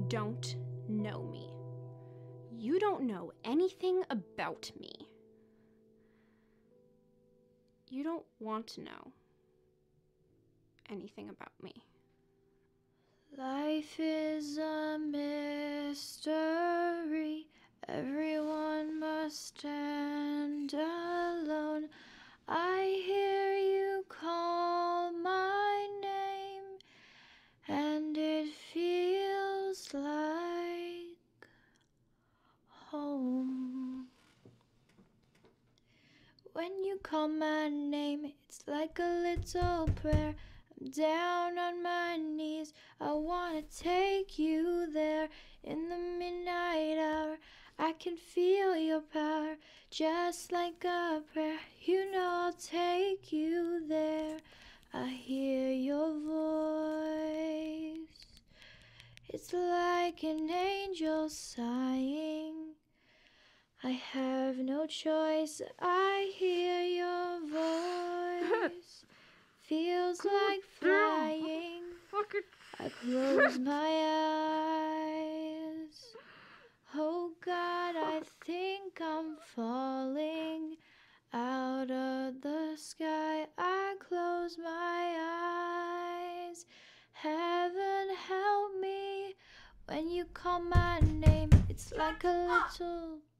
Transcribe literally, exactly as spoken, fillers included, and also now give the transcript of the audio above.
don't know me. You don't know anything about me. You don't want to know anything about me. Life is a mystery. Everyone must stand alone. I hear you call my name, and it feels like home. When you call my name, it's like a little prayer. I'm down on my knees, I wanna take you there. In the midnight hour, I can feel your power, just like a prayer. You know I'll take you there. I hear your voice, it's like an angel sighing. I have no choice, I hear your voice. Feels like flying. I close my eyes. Oh God, I think I'm falling out of the sky. I close my eyes. Heaven help me when you call my name. It's like a little